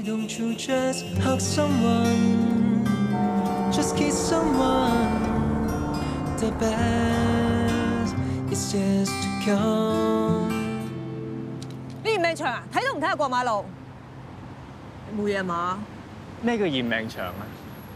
don't you just hug someone, just kiss someone. The best is just to come。 呢延命長啊，睇都唔睇下過馬路？冇嘢嘛？ 咩叫延命長啊？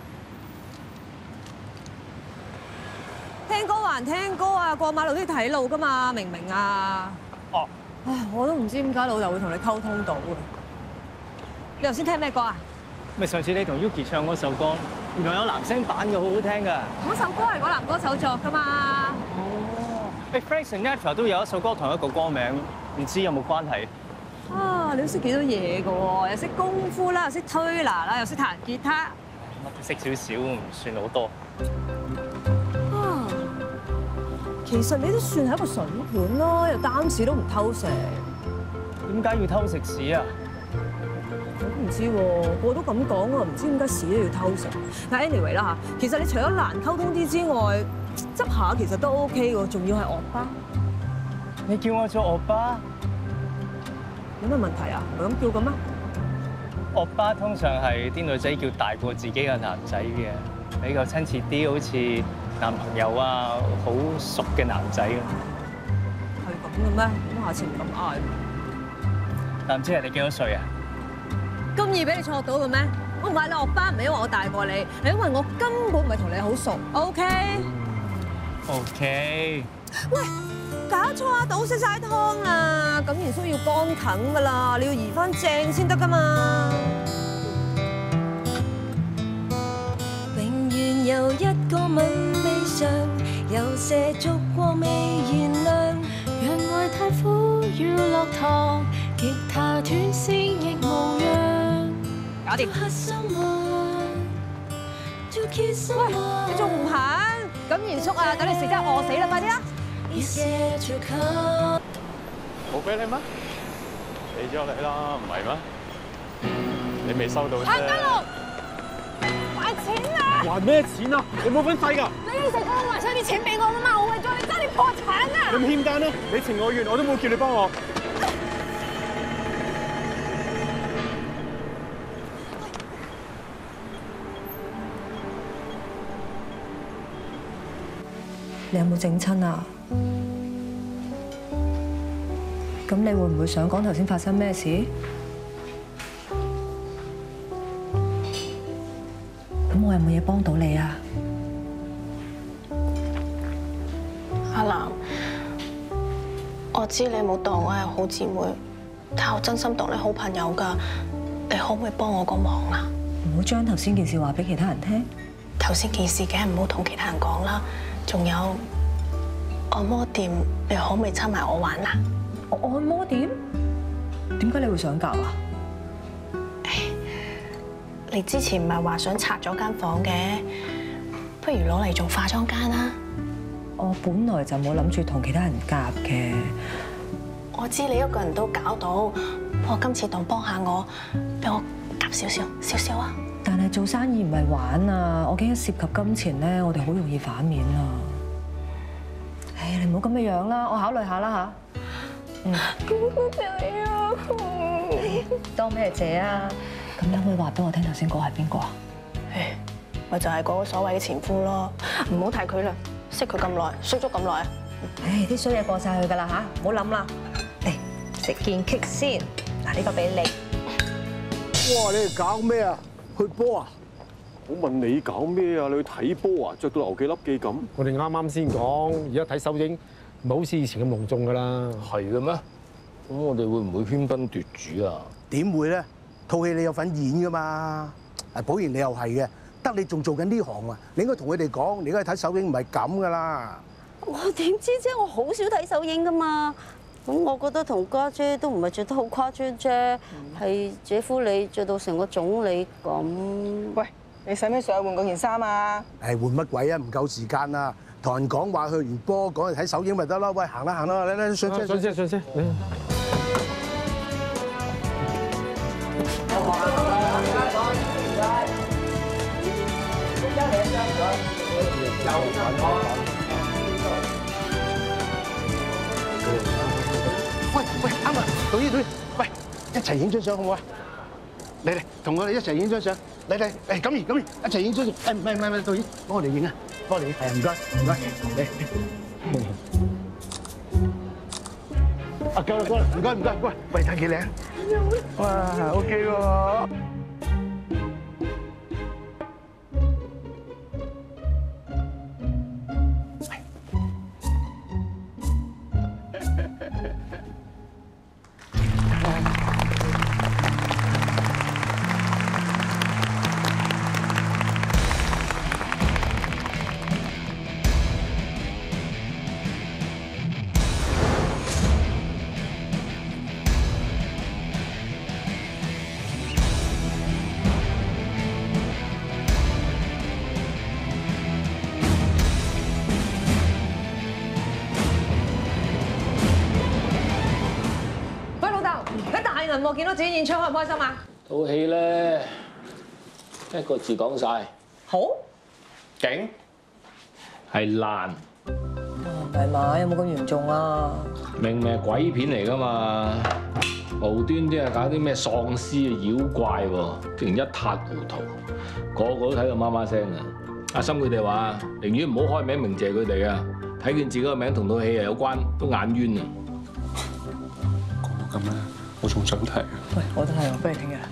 聽歌還聽歌啊，過馬路都要睇路噶嘛，明唔明啊？ 哦。 唉，我都唔知點解老豆會同你溝通到嘅。你頭先聽咩歌啊？ 咪上次你同 Yuki 唱嗰首歌，原來有男聲版嘅，好好聽㗎。 嗰首歌係嗰男歌手作㗎嘛。 哦。Frank Sinatra 都有一首歌同一個歌名，唔知有冇關係？ 啊，你都識幾多嘢㗎喎？又識功夫啦，又識推拿啦，又識彈吉他。 乜都識少少，唔算好多。 啊，其實你都算係一個筍盤咯，又擔屎都唔偷食。 點解要偷食屎啊？ 我都唔知喎，個個都咁講喎，唔知點解屎都要偷食。但 anyway 啦嚇，其實你除咗難溝通啲之外，執下其實都 OK 喎，仲要係惡巴。 你叫我做惡巴？ 有咩問題啊？唔係咁叫嘅咩？ 惡巴通常係啲女仔叫大過自己嘅男仔嘅，比較親切啲，好似男朋友啊，好熟嘅男仔咁。 係咁嘅咩？咁下次唔咁嗌。 但唔知你幾多歲啊？ 咁易俾你錯到嘅咩？我唔係你惡巴，唔係因為我大過你，係因為我根本唔係同你好熟。OK。 OK。 喂，搞錯啊！倒瀉晒湯啦，咁元叔要乾啃噶啦，你要移翻正先得噶嘛。 永遠有一個吻未嘗，有些燭光未燃亮，讓愛太苦要落糖，吉他斷線亦無恙。 搞掂。喂，你仲唔行？咁元叔啊，等你食得餓死啦，快啲啦！ 冇俾你咩？俾咗你啦，唔係咩？你未收到啫。 行得路，還錢啊！ 還咩錢啊？你冇份費㗎。 你應承我還晒啲錢俾我㗎嘛，我為咗你爭啲破產啊！ 你唔欠單啦，你情我願，我都冇叫你幫我。 你有冇整親啊？咁你會唔會想講頭先發生咩事？咁我有冇嘢幫到你啊？ 阿南，我知你冇當我係好姊妹，但我真心當你好朋友㗎。你可唔可以幫我個忙啊？ 唔好將頭先件事話俾其他人聽。 頭先件事梗係唔好同其他人講啦。仲有按摩店，你可唔可以參埋我玩啊？ 按摩店？點解你會想教啊？ 你之前唔係話想拆咗間房嘅，不如攞嚟做化妝間啦。 我本來就冇諗住同其他人夾嘅。 我知你一個人都搞到，不過今次當幫下我，俾我夾少少啊！ 但係做生意唔係玩啊！我驚一涉及金錢咧，我哋好容易反面啊！唉，你唔好咁嘅樣啦，我考慮下啦嚇。 咁謝啊！ 當咩謝啊？咁你可唔可以話俾我聽頭先嗰個係邊個啊？ 咪就係嗰個所謂嘅前夫咯，唔好提佢啦，識佢咁耐，衰咗咁耐。 唉，啲衰嘢過晒去㗎啦嚇，唔好諗啦。嚟食件 cake 先，嗱呢個俾你。 哇！你哋搞咩啊？去波啊！ 我問你搞咩啊？你去睇波啊？着到流幾粒記咁？ 我哋啱啱先講，而家睇首映唔係好似以前咁隆重㗎啦。 係嘅咩？咁我哋會唔會喧賓奪主啊？ 點會咧？套戲你有份演㗎嘛？寶賢你又係嘅，得你仲做緊呢行啊！你應該同佢哋講，你而家睇首映唔係咁㗎啦。 我點知啫？我好少睇首映㗎嘛。咁我覺得同家姐都唔係着得好誇張啫，係姐夫你着到成個總理咁。 喂，你使咩上去換嗰件衫啊？ 誒換乜鬼啊？唔夠時間啊！同人講話去完波講去睇首映咪得啦。喂，行啦行啦，你上車上車上車。喂，啱啊！導演，喂，一齊影張相好唔好啊？ 嚟，同我哋一齊影張相。嚟，誒，錦怡一齊影張相。誒，唔係，導演，幫我哋影啊，幫我哋影。係啊，唔該。嚟。啊，夠啦，唔該。喂，睇幾靚？哇 ，OK 喎。 我見到自己演出開唔開心啊？ 套戲咧一個字講晒， 好勁係爛。 唔係嘛？有冇咁嚴重啊？ 明明係鬼片嚟㗎嘛，無端端係搞啲咩喪屍啊妖怪喎，竟然一塌糊塗，個個都睇到媽媽聲啊！阿森佢哋話寧願唔好開名鳴謝佢哋啊，睇見自己個名同套戲有關都眼冤啊！ 講到咁咧。我仲想睇啊！ 喂，我都係，我不如聽日。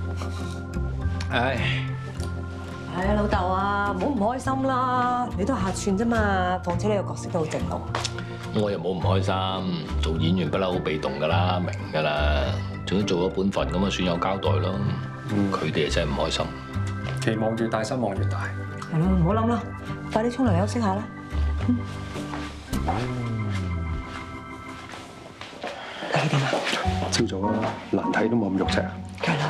係啊，老豆啊，唔好唔開心啦，你都係客串啫嘛，況且你個角色都好正路。 我又冇唔開心，做演員不嬲好被動㗎啦，明㗎啦，總之做咗本份咁啊，算有交代咯。佢哋真係唔開心。 期望越大，失望越大。 係咯，唔好諗啦，快啲沖涼休息下啦。睇點啊？ 朝早啦，難睇都冇咁肉赤。 梗係啦。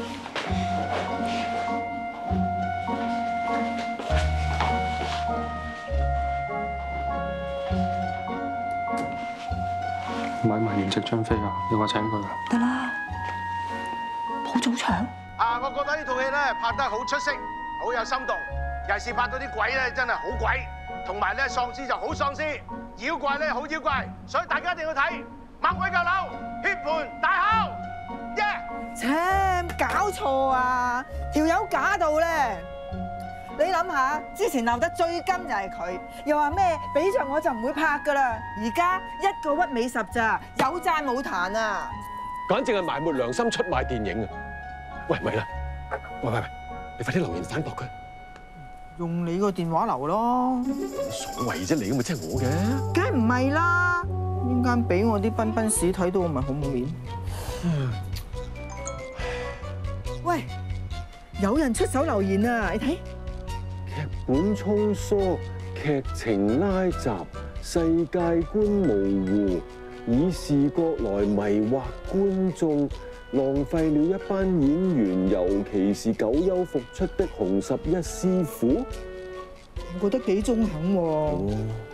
買埋完即張飛啊！要我請佢啊？ 得啦，好早場。 啊，我覺得呢套戲咧拍得好出色，好有深度，尤其是拍到啲鬼咧真係好鬼，同埋咧喪屍就好喪屍，妖怪咧好妖怪，所以大家一定要睇。猛鬼舊樓，血盆大口， 切，搞錯啊！條友假到咧，你諗下，之前鬧得最金就係佢，又話咩俾着我就唔會拍噶啦，而家一個屈尾十咋，有讚冇彈啊！ 簡直係埋沒良心出賣電影啊！喂，咪啦，喂，你快啲留言反駁佢。 用你個電話留咯。 所謂啫，你咁咪即係我嘅。 梗係唔係啦。陣間俾我啲賓賓士睇到，我咪好冇面。喂，有人出手留言啊！你睇， 劇本粗疏，劇情拉雜，世界觀模糊，以視覺來迷惑觀眾，浪費了一班演員，尤其是久休復出的紅十一師傅。 我覺得幾中肯喎。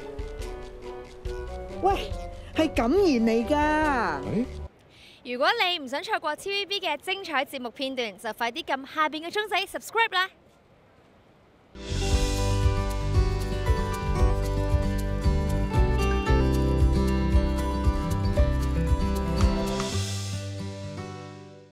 喂！係感言嚟㗎。 如果你唔想錯過 TVB 嘅精彩節目片段，就快啲撳下邊嘅鐘仔 subscribe 啦。